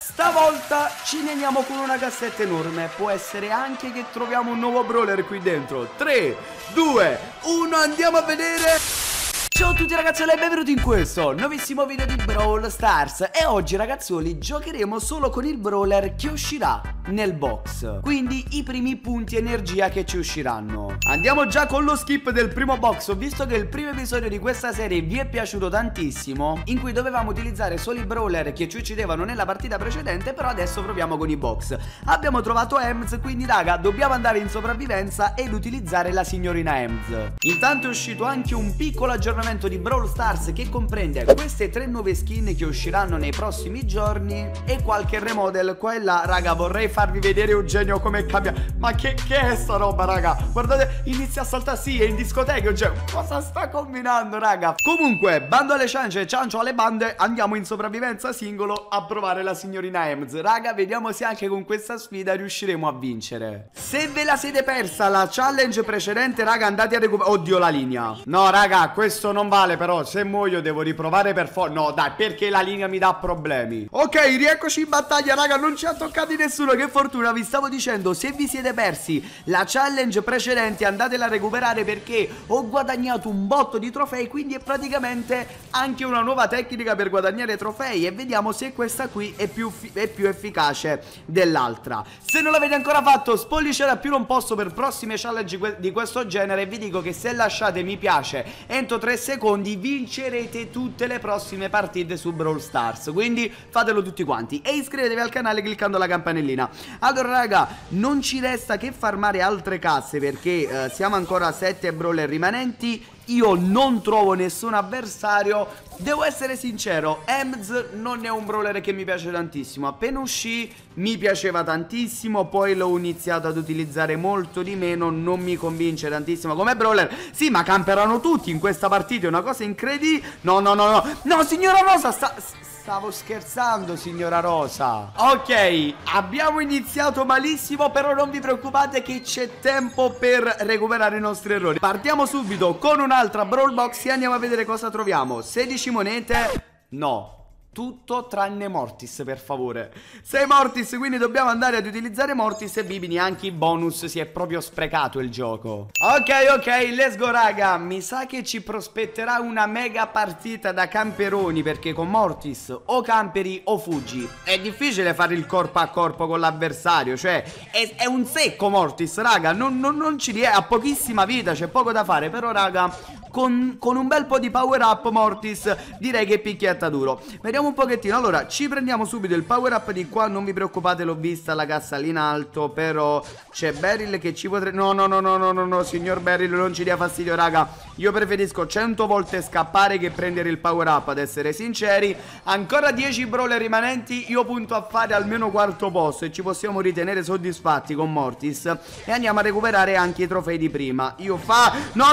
Stavolta ci ne andiamo con una cassetta enorme. Può essere anche che troviamo un nuovo brawler qui dentro. 3, 2, 1, andiamo a vedere. Ciao a tutti ragazzuoli e benvenuti in questo nuovissimo video di Brawl Stars. E oggi ragazzuoli giocheremo solo con il brawler che uscirà nel box, quindi i primi punti energia che ci usciranno. Andiamo già con lo skip del primo box. Ho visto che il primo episodio di questa serie vi è piaciuto tantissimo, in cui dovevamo utilizzare solo i brawler che ci uccidevano nella partita precedente. Però adesso proviamo con i box. Abbiamo trovato Ems, quindi raga dobbiamo andare in sopravvivenza ed utilizzare la signorina Ems. Intanto è uscito anche un piccolo aggiornamento di Brawl Stars che comprende queste 3 nuove skin che usciranno nei prossimi giorni e qualche remodel qua e là. Raga, vorrei farvi vedere Eugenio come cambia. Ma che è sta roba, raga? Guardate, inizia a saltare, sì, è in discoteca Eugenio. Cosa sta combinando, raga? Comunque, bando alle ciance, ciancio alle bande, andiamo in sopravvivenza singolo a provare la signorina Ems. Raga, vediamo se anche con questa sfida riusciremo a vincere. Se ve la siete persa la challenge precedente, raga, andate a recuperare. Oddio, la linea. No, raga, questo non vale, però se muoio devo riprovare per forza. No, dai, perché la linea mi dà problemi. Ok, rieccoci in battaglia, raga, non ci ha toccati nessuno. Che fortuna, vi stavo dicendo, se vi siete persi la challenge precedente andatela a recuperare, perché ho guadagnato un botto di trofei, quindi è praticamente anche una nuova tecnica per guadagnare trofei. E vediamo se questa qui è più efficace dell'altra. Se non l'avete ancora fatto, spolliciate a più non posso per prossime challenge di questo genere. E vi dico che se lasciate mi piace entro 3 secondi vincerete tutte le prossime partite su Brawl Stars. Quindi fatelo tutti quanti e iscrivetevi al canale cliccando la campanellina. Allora raga, non ci resta che farmare altre casse, perché siamo ancora a 7 brawler rimanenti. Io non trovo nessun avversario. Devo essere sincero, Ems non è un brawler che mi piace tantissimo. Appena uscì mi piaceva tantissimo, poi l'ho iniziato ad utilizzare molto di meno. Non mi convince tantissimo come brawler. Sì, ma camperano tutti in questa partita, è una cosa incredibile. No, signora Rosa, stavo scherzando, signora Rosa. Ok, abbiamo iniziato malissimo, però non vi preoccupate che c'è tempo per recuperare i nostri errori. Partiamo subito con un'altra Brawl Box e andiamo a vedere cosa troviamo. 16 monete. No, tutto tranne Mortis, per favore. 6 Mortis, quindi dobbiamo andare ad utilizzare Mortis. E Bibini, anche i bonus, si è proprio sprecato il gioco. Ok, let's go raga. Mi sa che ci prospetterà una mega partita da camperoni, perché con Mortis o camperi o fuggi. È difficile fare il corpo a corpo con l'avversario, cioè è un secco Mortis, raga. Non ci riesce, ha pochissima vita, c'è poco da fare. Però raga, con un bel po' di power up Mortis direi che picchietta duro. Vediamo un pochettino. Allora, ci prendiamo subito il power up di qua. Non vi preoccupate, l'ho vista la cassa lì in alto. Però c'è Beryl che ci potrebbe... No, signor Beryl, non ci dia fastidio, raga. Io preferisco 100 volte scappare che prendere il power up, ad essere sinceri. Ancora 10 brawler rimanenti. Io punto a fare almeno quarto posto e ci possiamo ritenere soddisfatti con Mortis. E andiamo a recuperare anche i trofei di prima. No.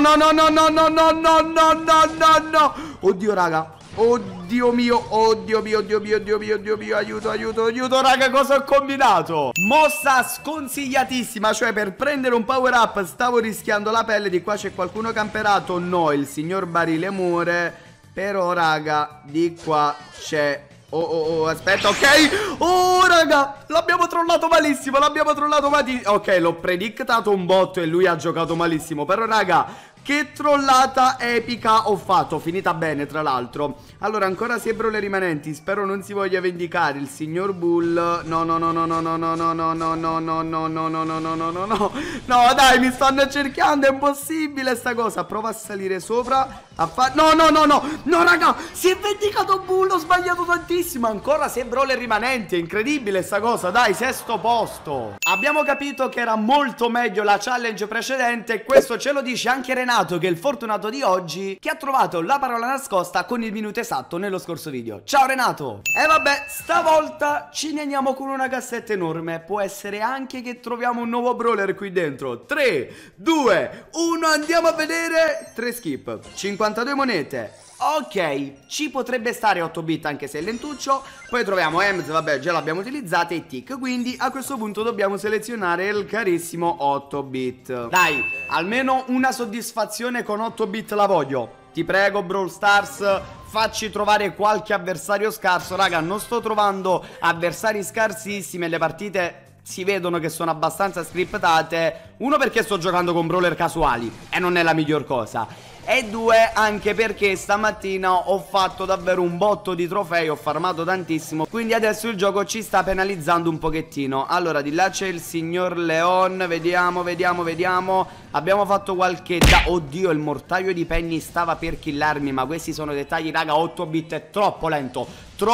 Oddio raga, oddio mio, aiuto raga, cosa ho combinato? Mossa sconsigliatissima, cioè per prendere un power up stavo rischiando la pelle. Di qua c'è qualcuno camperato? No, il signor Barile muore. Però raga, di qua c'è... aspetta, ok. Raga, l'abbiamo trollato malissimo. Ok, l'ho predictato un botto e lui ha giocato malissimo. Però raga, che trollata epica ho fatto, finita bene tra l'altro. Allora, ancora 6 brawler rimanenti. Spero non si voglia vendicare il signor Bull. No, dai, mi stanno cercando, è impossibile sta cosa. Prova a salire sopra. No, raga, si è vendicato Bull, ho sbagliato tantissimo. Ancora 6 brawler rimanenti, è incredibile sta cosa. Dai, 6° posto. Abbiamo capito che era molto meglio la challenge precedente. Questo ce lo dice anche Renato, che è il fortunato di oggi, che ha trovato la parola nascosta con il minuto esatto nello scorso video. Ciao Renato. E vabbè, stavolta ci ne andiamo con una cassetta enorme. Può essere anche che troviamo un nuovo brawler qui dentro. 3, 2, 1, andiamo a vedere. 3 skip, 52 monete. Ok, ci potrebbe stare 8 bit anche se è lentuccio. Poi troviamo Ems, vabbè già l'abbiamo utilizzata, e Tick. Quindi a questo punto dobbiamo selezionare il carissimo 8 bit. Dai, almeno una soddisfazione con 8 bit la voglio. Ti prego Brawl Stars, facci trovare qualche avversario scarso. Raga, non sto trovando avversari scarsissimi e le partite si vedono che sono abbastanza scriptate. Uno, perché sto giocando con brawler casuali e non è la miglior cosa. E due, anche perché stamattina ho fatto davvero un botto di trofei, ho farmato tantissimo, quindi adesso il gioco ci sta penalizzando un pochettino. Allora, di là c'è il signor Leon, vediamo. Abbiamo fatto qualche... Oddio, il mortaio di Penny stava per killarmi, ma questi sono dettagli, raga. 8 bit è troppo lento,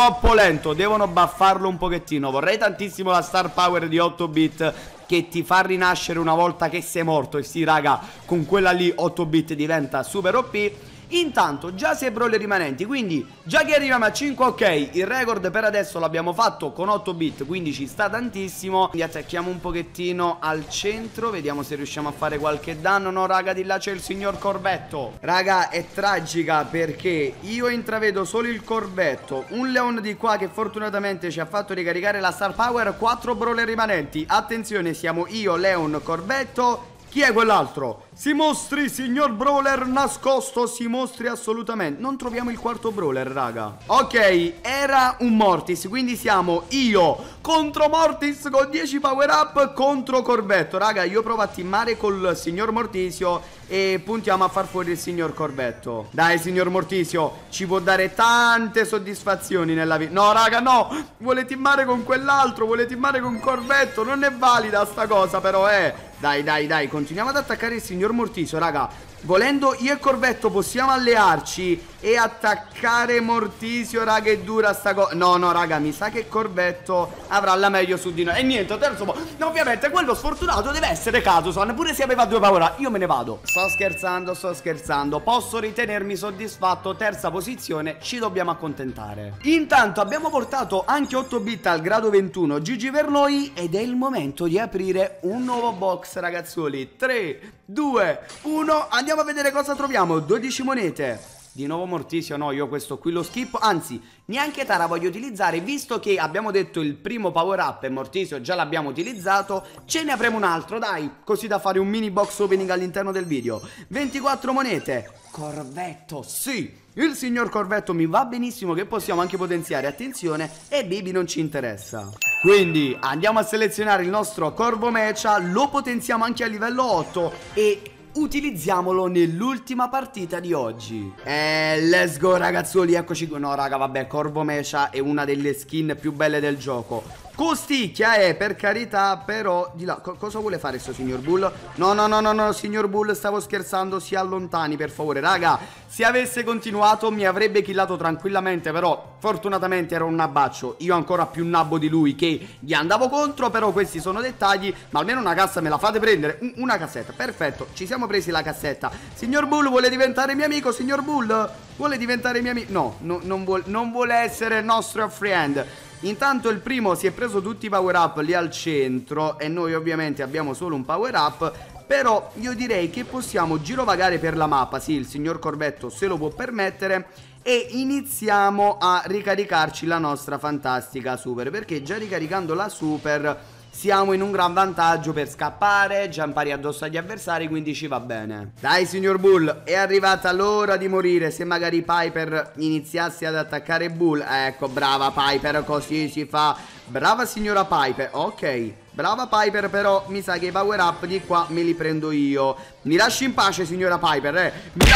devono buffarlo un pochettino. Vorrei tantissimo la star power di 8 bit che ti fa rinascere una volta che sei morto. E sì, raga, con quella lì 8 bit diventa super OP. Intanto già 6 brawler rimanenti, quindi già che arriviamo a 5, ok. Il record per adesso l'abbiamo fatto con 8 bit, quindi ci sta tantissimo. Quindi attacchiamo un pochettino al centro, vediamo se riusciamo a fare qualche danno. No, raga, di là c'è il signor Corvetto. Raga, è tragica perché io intravedo solo il Corvetto, un Leon di qua che fortunatamente ci ha fatto ricaricare la star power. 4 brawler rimanenti. Attenzione, siamo io, Leon, Corvetto. Chi è quell'altro? Si mostri, signor brawler nascosto, si mostri assolutamente. Non troviamo il quarto brawler, raga. Ok, era un Mortis, quindi siamo io contro Mortis con 10 power up contro Corvetto. Raga, io provo a teamare col signor Mortisio e puntiamo a far fuori il signor Corvetto. Dai, signor Mortisio, ci può dare tante soddisfazioni nella vita. No, raga, no, vuole teamare con quell'altro, vuole teamare con Corvetto. Non è valida sta cosa, però, Dai, continuiamo ad attaccare il signor Mortisio, raga. Volendo io e Corvetto possiamo allearci e attaccare Mortisio, raga. È dura sta cosa. No, raga, mi sa che Corvetto avrà la meglio su di noi. E niente, terzo no, ovviamente quello sfortunato deve essere Kazusan. Pure se aveva 2 paura, io me ne vado. Sto scherzando. Posso ritenermi soddisfatto. Terza posizione, ci dobbiamo accontentare. Intanto abbiamo portato anche 8 bit al grado 21. GG per noi. Ed è il momento di aprire un nuovo box, ragazzuoli. 3, 2, 1. Andiamo a vedere cosa troviamo. 12 monete. Di nuovo Mortisio, no, io questo qui lo skip. Anzi, neanche Tara voglio utilizzare, visto che abbiamo detto il primo power up e Mortisio già l'abbiamo utilizzato. Ce ne apriamo un altro, dai, così da fare un mini box opening all'interno del video. 24 monete. Corvetto, sì, il signor Corvetto mi va benissimo, che possiamo anche potenziare. Attenzione, e Bibi non ci interessa. Quindi andiamo a selezionare il nostro Corvo Mecha, lo potenziamo anche a livello 8 e utilizziamolo nell'ultima partita di oggi. Let's go, ragazzuoli, eccoci qui. No, raga, vabbè, Corvo Mecha è una delle skin più belle del gioco. Costicchia, per carità, però di là, cosa vuole fare sto signor Bull? No, signor Bull, stavo scherzando, si allontani per favore. Raga, se avesse continuato mi avrebbe killato tranquillamente, però fortunatamente era un nabbaccio. Io ancora più nabbo di lui che gli andavo contro, però questi sono dettagli. Ma almeno una cassa me la fate prendere. Una cassetta, perfetto, ci siamo presi la cassetta. Signor Bull vuole diventare mio amico, signor Bull? Vuole diventare mio amico? No, non vuole essere il nostro friend. Intanto il primo si è preso tutti i power up lì al centro e noi ovviamente abbiamo solo un power up. Però io direi che possiamo girovagare per la mappa, sì, il signor Corvetto se lo può permettere. E iniziamo a ricaricarci la nostra fantastica super, perché già ricaricando la super siamo in un gran vantaggio per scappare, giampare addosso agli avversari, quindi ci va bene. Dai, signor Bull, è arrivata l'ora di morire. Se magari Piper iniziasse ad attaccare Bull. Ecco, brava Piper, così si fa. Brava signora Piper, ok. Brava Piper, però mi sa che i power up di qua me li prendo io. Mi lasci in pace, signora Piper,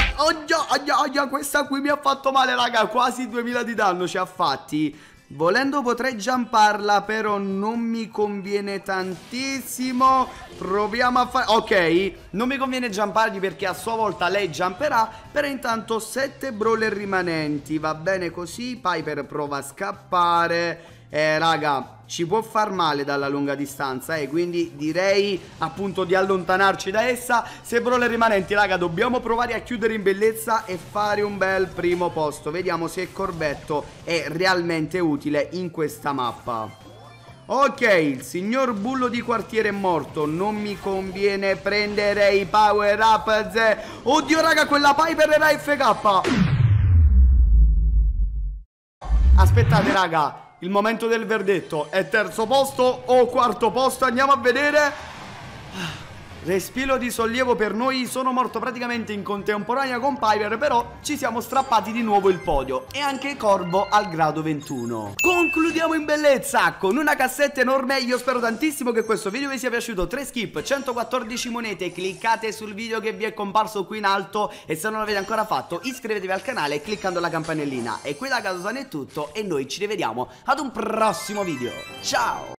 Oddio, questa qui mi ha fatto male, raga. Quasi 2000 di danno ci ha fatti. Volendo potrei jumparla, però non mi conviene tantissimo. Proviamo a fare... Ok, non mi conviene jumpargli perché a sua volta lei jumperà. Però intanto 7 brawler rimanenti. Va bene così. Piper prova a scappare. Raga, ci può far male dalla lunga distanza, quindi direi appunto di allontanarci da essa. 6 brawler rimanenti, raga, dobbiamo provare a chiudere in bellezza e fare un bel primo posto. Vediamo se Corvetto è realmente utile in questa mappa. Ok, il signor Bullo di quartiere è morto. Non mi conviene prendere i power up. Oddio, raga, quella Piper era FK. Aspettate, raga, il momento del verdetto. È terzo posto o quarto posto? Andiamo a vedere. Respiro di sollievo per noi, sono morto praticamente in contemporanea con Piper, però ci siamo strappati di nuovo il podio e anche Corvo al grado 21. Concludiamo in bellezza con una cassetta enorme. Io spero tantissimo che questo video vi sia piaciuto. 3 skip, 114 monete. Cliccate sul video che vi è comparso qui in alto e se non l'avete ancora fatto iscrivetevi al canale cliccando la campanellina. E qui da Caso Sano è tutto e noi ci rivediamo ad un prossimo video. Ciao!